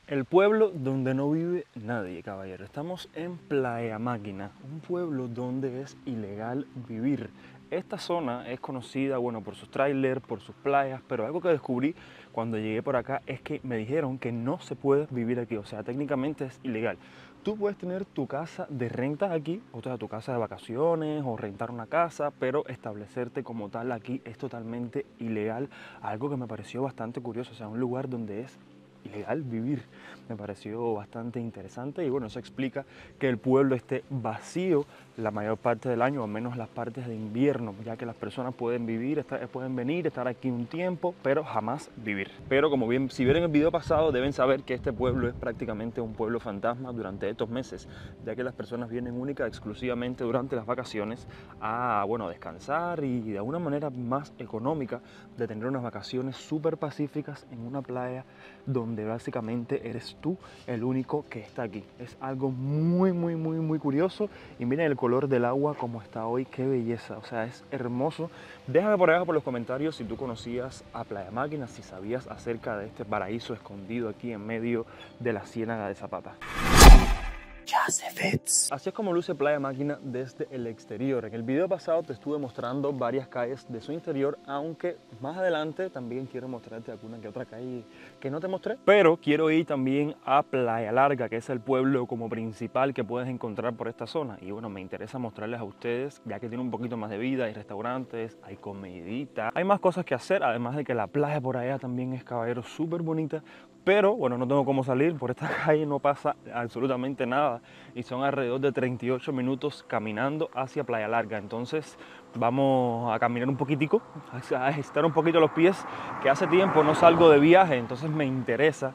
El pueblo donde no vive nadie, caballero. Estamos en Playa Máquina, un pueblo donde es ilegal vivir. Esta zona es conocida, bueno, por sus trailers, por sus playas, pero algo que descubrí cuando llegué por acá es que me dijeron que no se puede vivir aquí, o sea, técnicamente es ilegal. Tú puedes tener tu casa de renta aquí, o sea, tu casa de vacaciones o rentar una casa, pero establecerte como tal aquí es totalmente ilegal. Algo que me pareció bastante curioso, o sea, un lugar donde es ilegal vivir. Me pareció bastante interesante y bueno, eso explica que el pueblo esté vacío la mayor parte del año, o al menos las partes de invierno, ya que las personas pueden vivir, pueden venir, estar aquí un tiempo, pero jamás vivir. Pero como bien, si vieron el video pasado, deben saber que este pueblo es prácticamente un pueblo fantasma durante estos meses, ya que las personas vienen única exclusivamente durante las vacaciones a, bueno, descansar y de alguna manera más económica de tener unas vacaciones súper pacíficas en una playa donde básicamente eres tú el único que está aquí. Es algo muy curioso y miren el color del agua como está hoy, qué belleza, o sea, es hermoso. Déjame por abajo por los comentarios si tú conocías a Playa Máquina, si sabías acerca de este paraíso escondido aquí en medio de la Ciénaga de Zapata. Así es como luce Playa Máquina desde el exterior. En el video pasado te estuve mostrando varias calles de su interior, aunque más adelante también quiero mostrarte alguna que otra calle que no te mostré. Pero quiero ir también a Playa Larga, que es el pueblo como principal que puedes encontrar por esta zona. Y bueno, me interesa mostrarles a ustedes, ya que tiene un poquito más de vida, hay restaurantes, hay comidita, hay más cosas que hacer, además de que la playa por allá también es, caballero, súper bonita. Pero bueno, no tengo cómo salir, por esta calle no pasa absolutamente nada y son alrededor de 38 minutos caminando hacia Playa Larga. Entonces vamos a caminar un poquitico, a ejercitar un poquito los pies, que hace tiempo no salgo de viaje, entonces me interesa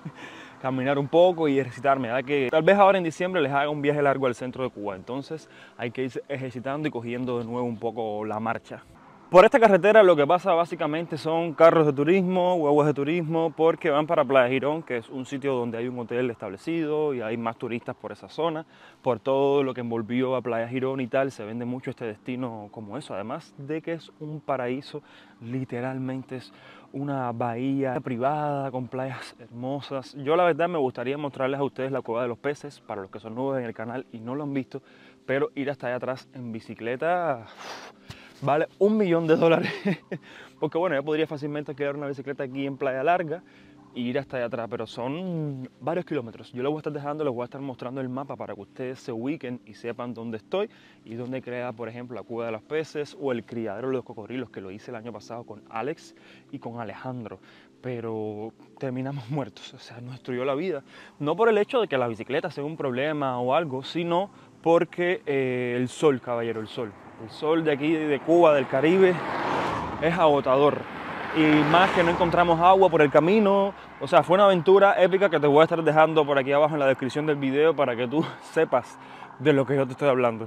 caminar un poco y ejercitarme, ya que tal vez ahora en diciembre les haga un viaje largo al centro de Cuba, entonces hay que irse ejercitando y cogiendo de nuevo un poco la marcha. Por esta carretera lo que pasa básicamente son carros de turismo, guaguas de turismo, porque van para Playa Girón, que es un sitio donde hay un hotel establecido y hay más turistas por esa zona. Por todo lo que envolvió a Playa Girón y tal, se vende mucho este destino como eso. Además de que es un paraíso, literalmente es una bahía privada con playas hermosas. Yo la verdad me gustaría mostrarles a ustedes la Cueva de los Peces, para los que son nuevos en el canal y no lo han visto, pero ir hasta allá atrás en bicicleta vale $1.000.000 porque bueno, yo podría fácilmente alquilar una bicicleta aquí en Playa Larga e ir hasta allá atrás, pero son varios kilómetros. Yo les voy a estar dejando, les voy a estar mostrando el mapa para que ustedes se ubiquen y sepan dónde estoy y dónde queda, por ejemplo, la Cueva de los Peces o el criadero de los cocodrilos, que lo hice el año pasado con Alex y con Alejandro, pero terminamos muertos, o sea, nos destruyó la vida. No por el hecho de que la bicicleta sea un problema o algo, sino porque el sol, caballero, el sol. El sol de aquí, de Cuba, del Caribe, es agotador. Y más que no encontramos agua por el camino. O sea, fue una aventura épica que te voy a estar dejando por aquí abajo en la descripción del video para que tú sepas de lo que yo te estoy hablando.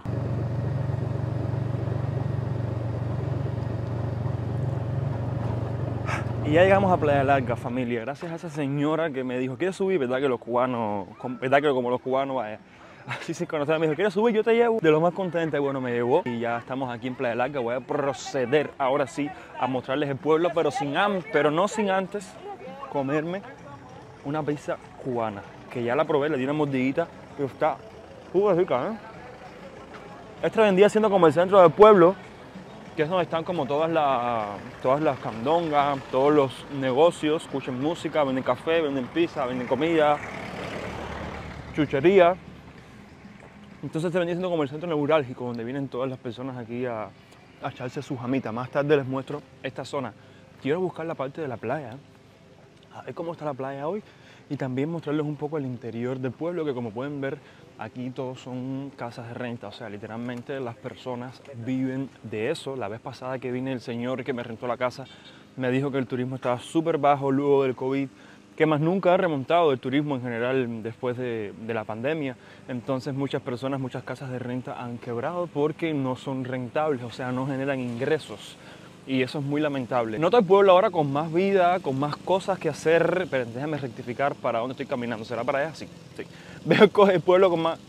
Y ya llegamos a Playa Larga, familia. Gracias a esa señora que me dijo, ¿quieres subir? ¿Verdad que los cubanos, verdad que como los cubanos, vaya, así sin conocer, me dijo, ¿quieres subir? Yo te llevo. De lo más contenta, bueno, me llevó y ya estamos aquí en Playa Larga. Voy a proceder ahora sí a mostrarles el pueblo, pero no sin antes comerme una pizza cubana, que ya la probé, le di una mordidita, pero está súper rica, ¿eh? Esta vendría siendo como el centro del pueblo, que es donde están como todas las candongas, todos los negocios, escuchan música, venden café, venden pizza, venden comida, chuchería. Entonces se vendría siendo como el centro neurálgico donde vienen todas las personas aquí a echarse su jamita. Más tarde les muestro esta zona. Quiero buscar la parte de la playa, a ver cómo está la playa hoy y también mostrarles un poco el interior del pueblo, que como pueden ver aquí todos son casas de renta, o sea, literalmente las personas viven de eso. La vez pasada que vine, el señor que me rentó la casa me dijo que el turismo estaba súper bajo luego del COVID, que más nunca ha remontado el turismo en general después de la pandemia. Entonces muchas personas, muchas casas de renta han quebrado porque no son rentables, o sea, no generan ingresos. Y eso es muy lamentable. Noto el pueblo ahora con más vida, con más cosas que hacer. Pero déjame rectificar para dónde estoy caminando. ¿Será para allá? Sí, sí. Veo el pueblo con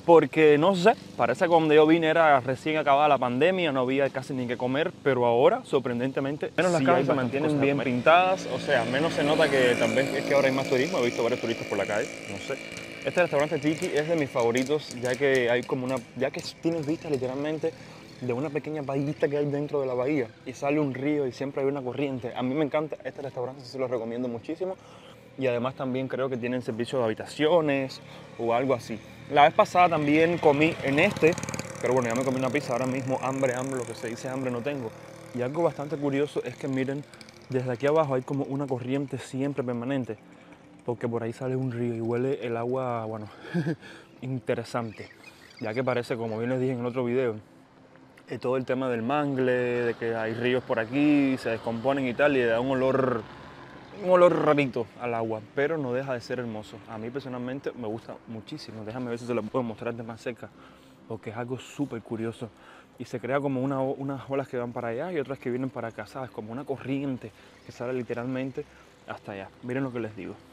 porque no sé, parece que cuando yo vine era recién acabada la pandemia, no había casi ni que comer, pero ahora, sorprendentemente, menos las casas se mantienen bien pintadas, o sea, menos se nota que tal vez es que ahora hay más turismo, he visto varios turistas por la calle, no sé. Este restaurante Tiki es de mis favoritos, ya que hay como ya que tienes vista literalmente de una pequeña bahía que hay dentro de la bahía y sale un río y siempre hay una corriente. A mí me encanta este restaurante, se lo recomiendo muchísimo. Y además también creo que tienen servicio de habitaciones o algo así. La vez pasada también comí en este, pero bueno, ya me comí una pizza, ahora mismo hambre, lo que se dice hambre no tengo. Y algo bastante curioso es que miren, desde aquí abajo hay como una corriente siempre permanente, porque por ahí sale un río y huele el agua, bueno, interesante. Ya que parece, como bien les dije en el otro video, todo el tema del mangle, de que hay ríos por aquí, se descomponen y tal, y le da un olor rarito al agua, pero no deja de ser hermoso. A mí personalmente me gusta muchísimo. Déjame ver si se lo puedo mostrar de más cerca, porque es algo súper curioso. Y se crea como unas olas que van para allá y otras que vienen para acá, ¿sabes? Como una corriente que sale literalmente hasta allá. Miren lo que les digo.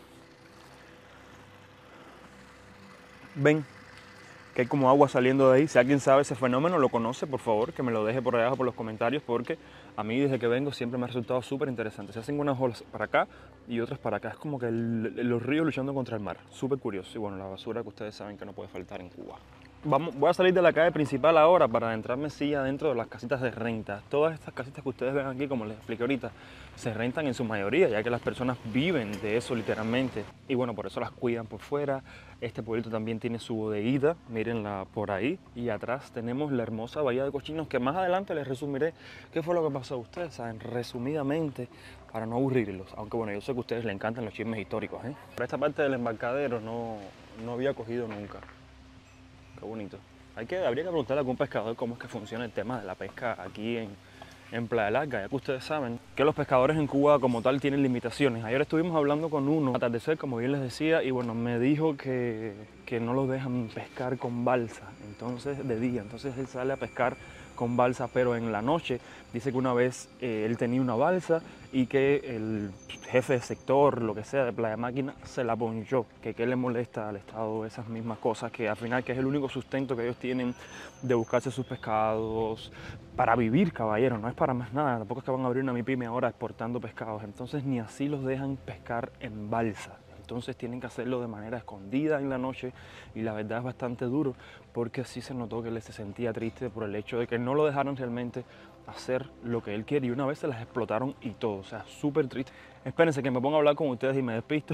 ¿Ven? Que hay como agua saliendo de ahí. Si alguien sabe ese fenómeno, lo conoce, por favor, que me lo deje por allá abajo por los comentarios, porque a mí desde que vengo siempre me ha resultado súper interesante. Se hacen unas olas para acá y otras para acá. Es como que los ríos luchando contra el mar. Súper curioso. Y bueno, la basura que ustedes saben que no puede faltar en Cuba. Voy a salir de la calle principal ahora para adentrarme sí adentro de las casitas de renta. Todas estas casitas que ustedes ven aquí, como les expliqué ahorita, se rentan en su mayoría, ya que las personas viven de eso literalmente. Y bueno, por eso las cuidan por fuera. Este pueblito también tiene su bodeguita, mírenla por ahí. Y atrás tenemos la hermosa bahía de Cochinos, que más adelante les resumiré qué fue lo que pasó a ustedes, ¿saben? Resumidamente, para no aburrirlos. Aunque bueno, yo sé que a ustedes les encantan los chismes históricos, ¿eh? Pero esta parte del embarcadero no había cogido nunca. Qué bonito. Habría que preguntarle a algún pescador cómo es que funciona el tema de la pesca aquí en Playa Larga, ya que ustedes saben que los pescadores en Cuba como tal tienen limitaciones. Ayer estuvimos hablando con uno, atardecer, como bien les decía, y bueno, me dijo que no los dejan pescar con balsa, entonces de día. Entonces él sale a pescar con balsa, pero en la noche dice que una vez él tenía una balsa y que el jefe de sector, lo que sea, de Playa Máquina, se la ponchó, que qué le molesta al Estado esas mismas cosas, que al final que es el único sustento que ellos tienen de buscarse sus pescados para vivir, caballero, no es para más nada. Tampoco es que van a abrir una MIPYME ahora exportando pescados, entonces ni así los dejan pescar en balsa. Entonces tienen que hacerlo de manera escondida en la noche y la verdad es bastante duro porque sí se notó que él se sentía triste por el hecho de que no lo dejaron realmente hacer lo que él quiere y una vez se las explotaron y todo, o sea, súper triste. Espérense que me ponga a hablar con ustedes y me despisto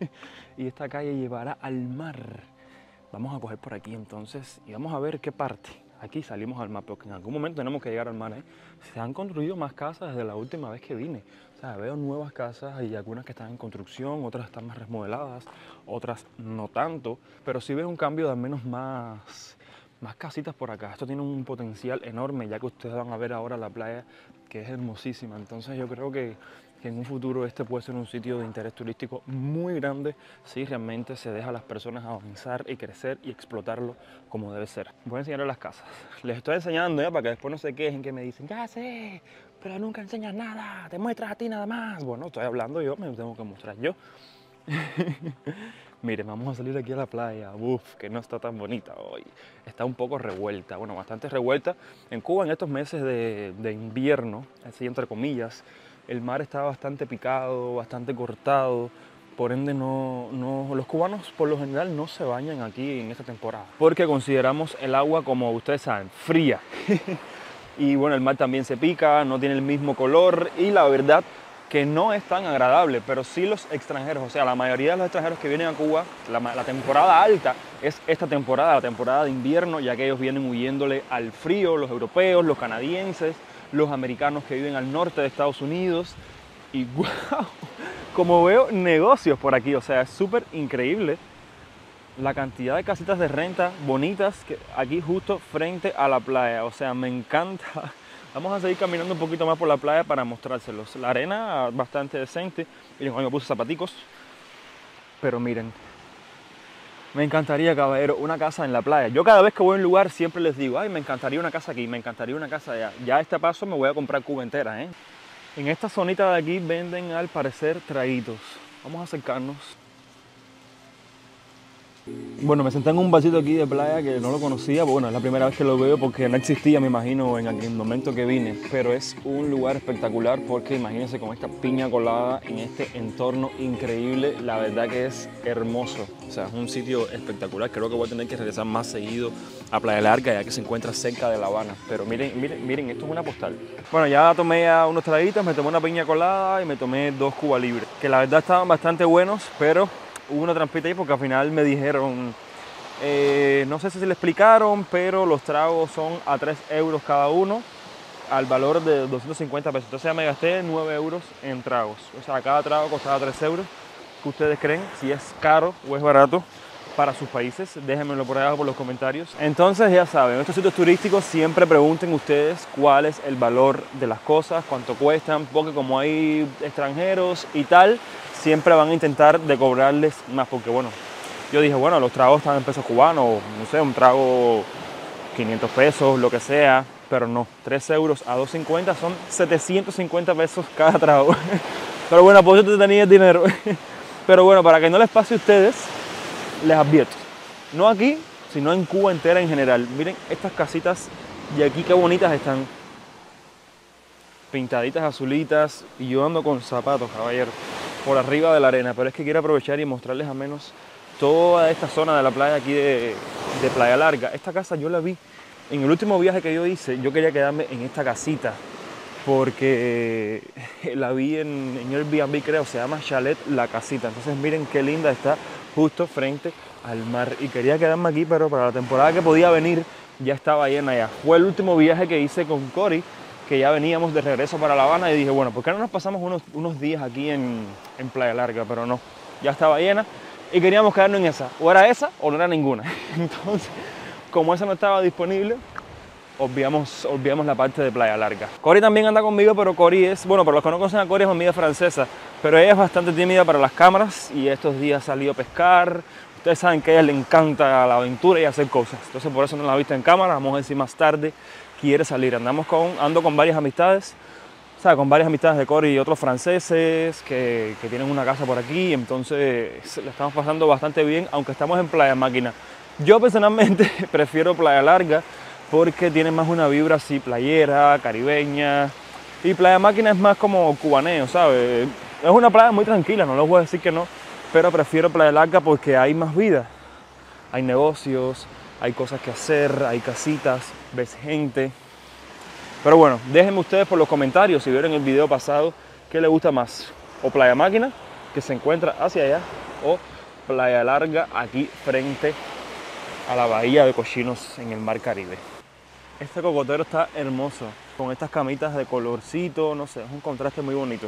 y esta calle llevará al mar. Vamos a coger por aquí entonces y vamos a ver qué parte. Aquí salimos al mar, porque en algún momento tenemos que llegar al mar, ¿eh? Se han construido más casas desde la última vez que vine. O sea, veo nuevas casas y algunas que están en construcción, otras están más remodeladas, otras no tanto. Pero sí veo un cambio de al menos más casitas por acá. Esto tiene un potencial enorme, ya que ustedes van a ver ahora la playa, que es hermosísima. Entonces yo creo que en un futuro este puede ser un sitio de interés turístico muy grande si realmente se deja a las personas avanzar y crecer y explotarlo como debe ser. Voy a enseñarles las casas. Les estoy enseñando ya para que después no se quejen, que me dicen, ya sé, pero nunca enseñas nada, te muestras a ti nada más. Bueno, estoy hablando yo, me tengo que mostrar yo. Miren, vamos a salir aquí a la playa. Uf, que no está tan bonita hoy. Está un poco revuelta, bueno, bastante revuelta. En Cuba en estos meses de invierno, así entre comillas, el mar está bastante picado, bastante cortado. Por ende, los cubanos por lo general no se bañan aquí en esta temporada. Porque consideramos el agua, como ustedes saben, fría. Y bueno, el mar también se pica, no tiene el mismo color y la verdad que no es tan agradable, pero sí los extranjeros, o sea, la mayoría de los extranjeros que vienen a Cuba, la temporada alta es esta temporada, la temporada de invierno, ya que ellos vienen huyéndole al frío, los europeos, los canadienses, los americanos que viven al norte de Estados Unidos. Y wow, como veo negocios por aquí, o sea, es súper increíble la cantidad de casitas de renta bonitas que aquí justo frente a la playa, o sea, me encanta. Vamos a seguir caminando un poquito más por la playa para mostrárselos. La arena bastante decente. Miren, hoy me puse zapaticos. Pero miren, me encantaría, caballero, una casa en la playa. Yo cada vez que voy a un lugar siempre les digo, ay, me encantaría una casa aquí, me encantaría una casa allá. Ya a este paso me voy a comprar Cuba entera, ¿eh? En esta zonita de aquí venden al parecer traguitos. Vamos a acercarnos. Bueno, me senté en un vasito aquí de playa que no lo conocía, bueno, es la primera vez que lo veo porque no existía, me imagino, en aquel momento que vine, pero es un lugar espectacular porque imagínense con esta piña colada en este entorno increíble, la verdad que es hermoso, o sea, es un sitio espectacular, creo que voy a tener que regresar más seguido a Playa Larga ya que se encuentra cerca de La Habana, pero miren, esto es una postal. Bueno, ya tomé ya unos traguitos, me tomé una piña colada y me tomé 2 Cuba Libre, que la verdad estaban bastante buenos, pero hubo una trampita ahí porque al final me dijeron, no sé si se le explicaron, pero los tragos son a 3 euros cada uno, al valor de 250 pesos. Entonces ya me gasté 9 euros en tragos. O sea, cada trago costaba 3 euros. ¿Qué ustedes creen? Si es caro o es barato para sus países, déjenmelo por ahí abajo por los comentarios. Entonces ya saben, en estos sitios turísticos siempre pregunten ustedes cuál es el valor de las cosas, cuánto cuestan, porque como hay extranjeros y tal, siempre van a intentar de cobrarles más, porque bueno, yo dije, bueno, los tragos están en pesos cubanos, no sé, un trago 500 pesos, lo que sea, pero no, 3 euros a 2,50 son 750 pesos cada trago. Pero bueno, por eso te tenía el dinero. Pero bueno, para que no les pase a ustedes, les advierto, no aquí, sino en Cuba entera en general. Miren estas casitas de aquí, qué bonitas están. Pintaditas azulitas y yo ando con zapatos, caballero, por arriba de la arena. Pero es que quiero aprovechar y mostrarles al menos toda esta zona de la playa aquí de Playa Larga. Esta casa yo la vi en el último viaje que yo hice. Yo quería quedarme en esta casita porque la vi en Airbnb, creo, se llama Chalet La Casita. Entonces miren qué linda está, justo frente al mar. Y quería quedarme aquí, pero para la temporada que podía venir ya estaba llena ya. Fue el último viaje que hice con Cory, que ya veníamos de regreso para La Habana y dije, bueno, ¿por qué no nos pasamos unos días aquí en Playa Larga? Pero no, ya estaba llena y queríamos quedarnos en esa. O era esa o no era ninguna. Entonces, como esa no estaba disponible, obviamos la parte de Playa Larga. Cory también anda conmigo, pero Cory es, bueno, para los que no conocen a Cory es una amiga francesa, pero ella es bastante tímida para las cámaras y estos días salió a pescar. Ustedes saben que a ella le encanta la aventura y hacer cosas, entonces por eso no la ha visto en cámara. Vamos a ver si más tarde quiere salir. Ando con varias amistades, o sea, con varias amistades de Cory y otros franceses que tienen una casa por aquí, entonces le estamos pasando bastante bien, aunque estamos en Playa Máquina. Yo personalmente prefiero Playa Larga porque tiene más una vibra así playera, caribeña, y Playa Máquina es más como cubaneo, ¿sabes? Es una playa muy tranquila, no les voy a decir que no, pero prefiero Playa Larga porque hay más vida, hay negocios, hay cosas que hacer, hay casitas, ves gente. Pero bueno, déjenme ustedes por los comentarios si vieron el video pasado qué les gusta más, o Playa Máquina, que se encuentra hacia allá, o Playa Larga aquí frente a la bahía de Cochinos en el mar Caribe. Este cocotero está hermoso, con estas camitas de colorcito, no sé, es un contraste muy bonito.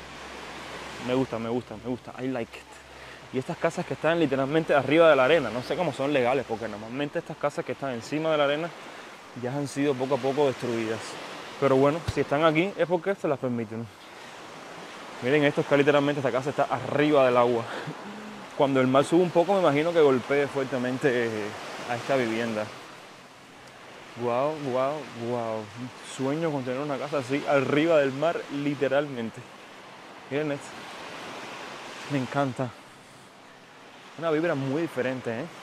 Me gusta, I like it. Y estas casas que están literalmente arriba de la arena, no sé cómo son legales, porque normalmente estas casas que están encima de la arena ya han sido poco a poco destruidas. Pero bueno, si están aquí es porque se las permiten. Miren esto, es que literalmente esta casa está arriba del agua. Cuando el mar sube un poco, me imagino que golpee fuertemente a esta vivienda. Wow. Sueño con tener una casa así, arriba del mar, literalmente. Miren esto. Me encanta. Una vibra muy diferente, ¿eh?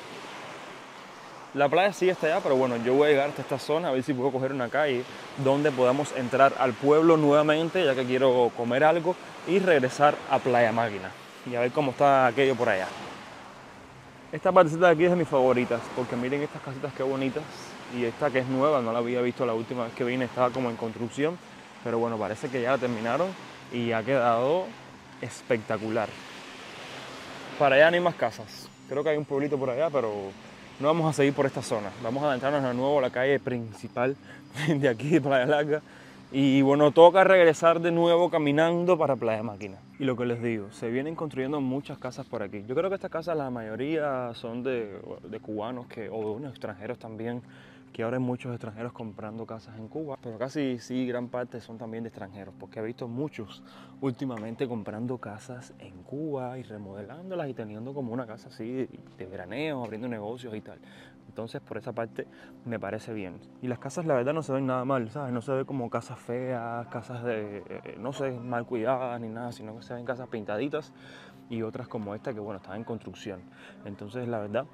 La playa sí está allá, pero bueno, yo voy a llegar hasta esta zona a ver si puedo coger una calle donde podamos entrar al pueblo nuevamente, ya que quiero comer algo y regresar a Playa Máquina y a ver cómo está aquello por allá. Esta partecita de aquí es de mis favoritas, porque miren estas casitas qué bonitas. Y esta que es nueva, no la había visto la última vez que vine, estaba como en construcción, pero bueno, parece que ya la terminaron y ha quedado espectacular. Para allá no hay más casas, creo que hay un pueblito por allá, pero no vamos a seguir por esta zona. Vamos a adentrarnos de nuevo a la calle principal de aquí de Playa Larga. Y bueno, toca regresar de nuevo caminando para Playa Máquina. Y lo que les digo, se vienen construyendo muchas casas por aquí. Yo creo que estas casas la mayoría son de cubanos o de unos extranjeros también, que ahora hay muchos extranjeros comprando casas en Cuba. Pero casi sí, gran parte son también de extranjeros, porque he visto muchos últimamente comprando casas en Cuba y remodelándolas y teniendo como una casa así de veraneo, abriendo negocios y tal. Entonces, por esa parte me parece bien. Y las casas, la verdad, no se ven nada mal, ¿sabes? No se ve como casas feas, casas de, no sé, mal cuidadas ni nada, sino que se ven casas pintaditas y otras como esta que bueno, están en construcción. Entonces la verdad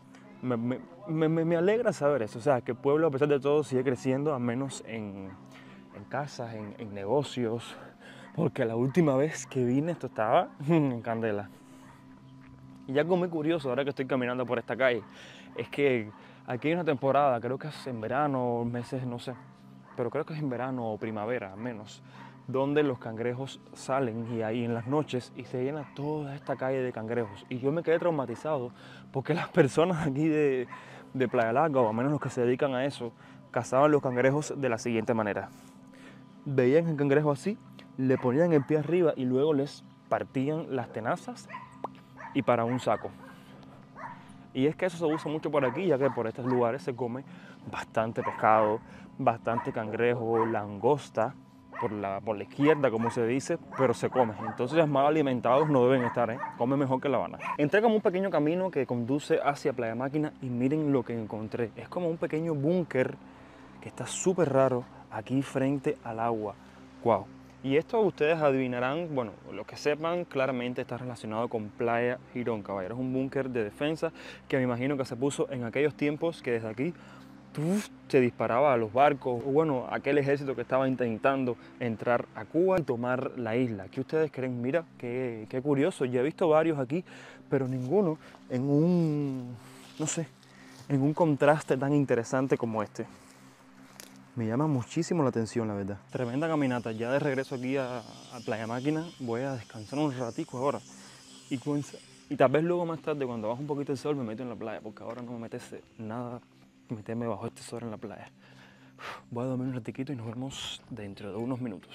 me alegra saber eso, o sea, que el pueblo a pesar de todo sigue creciendo, al menos en casas, en negocios, porque la última vez que vine esto estaba en candela. Y algo muy curioso ahora que estoy caminando por esta calle es que aquí hay una temporada, creo que es en verano, meses, no sé, pero creo que es en verano o primavera al menos, donde los cangrejos salen y ahí en las noches y se llena toda esta calle de cangrejos. Y yo me quedé traumatizado porque las personas aquí de Playa Larga, o al menos los que se dedican a eso, cazaban los cangrejos de la siguiente manera. Veían el cangrejo así, le ponían el pie arriba y luego les partían las tenazas y para un saco. Y es que eso se usa mucho por aquí, ya que por estos lugares se come bastante pescado, bastante cangrejo, langosta, por la izquierda, como se dice, pero se come. Entonces los mal alimentados no deben estar, ¿eh? Come mejor que La Habana. Entré como un pequeño camino que conduce hacia Playa Máquina y miren lo que encontré. Es como un pequeño búnker que está súper raro aquí frente al agua. Wow. Y esto ustedes adivinarán, bueno, los que sepan, claramente está relacionado con Playa Girón, caballero. Es un búnker de defensa que me imagino que se puso en aquellos tiempos que desde aquí se disparaba a los barcos, o bueno, aquel ejército que estaba intentando entrar a Cuba y tomar la isla. ¿Qué ustedes creen? Mira, qué curioso. Ya he visto varios aquí, pero ninguno en un, no sé, en un contraste tan interesante como este. Me llama muchísimo la atención, la verdad. Tremenda caminata. Ya de regreso aquí a Playa Máquina, voy a descansar un ratico ahora. Y tal vez luego más tarde, cuando baje un poquito el sol, me meto en la playa, porque ahora no me metese nada meterme bajo este sol en la playa. Voy a dormir un ratiquito y nos vemos dentro de unos minutos.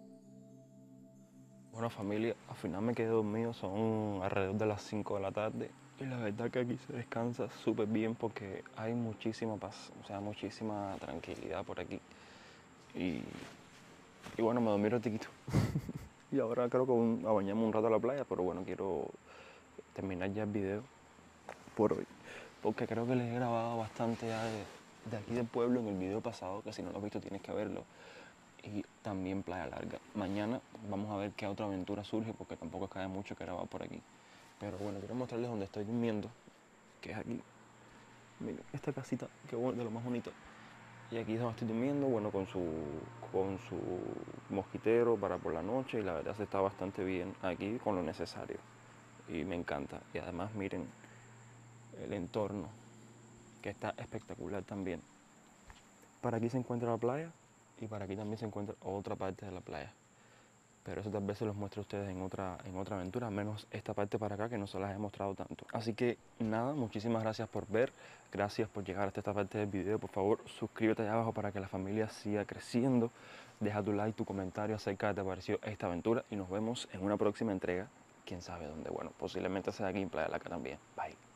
Bueno, familia, al final me quedé dormido, son alrededor de las 5 de la tarde. Y la verdad que aquí se descansa súper bien porque hay muchísima paz, o sea, muchísima tranquilidad por aquí. Y, y bueno, me dormí un ratiquito. Y ahora creo que a bañarme un rato a la playa, pero bueno, quiero terminar ya el video por hoy. Porque creo que les he grabado bastante ya de aquí del pueblo en el video pasado, que si no lo has visto tienes que verlo. Y también Playa Larga. Mañana vamos a ver qué otra aventura surge, porque tampoco es que haya mucho que grabar por aquí. Pero bueno, quiero mostrarles donde estoy durmiendo, que es aquí. Miren, esta casita, que es de lo más bonito. Y aquí es donde estoy durmiendo, bueno, con su mosquitero para por la noche, y la verdad se está bastante bien aquí con lo necesario. Y me encanta. Y además miren el entorno, que está espectacular también. Para aquí se encuentra la playa y para aquí también se encuentra otra parte de la playa. Pero eso tal vez se los muestre a ustedes en otra aventura, menos esta parte para acá que no se las he mostrado tanto. Así que nada, muchísimas gracias por ver, gracias por llegar hasta esta parte del video. Por favor, suscríbete allá abajo para que la familia siga creciendo. Deja tu like, tu comentario acerca de qué te pareció esta aventura y nos vemos en una próxima entrega. Quién sabe dónde, bueno, posiblemente sea aquí en Playa Larga también. Bye.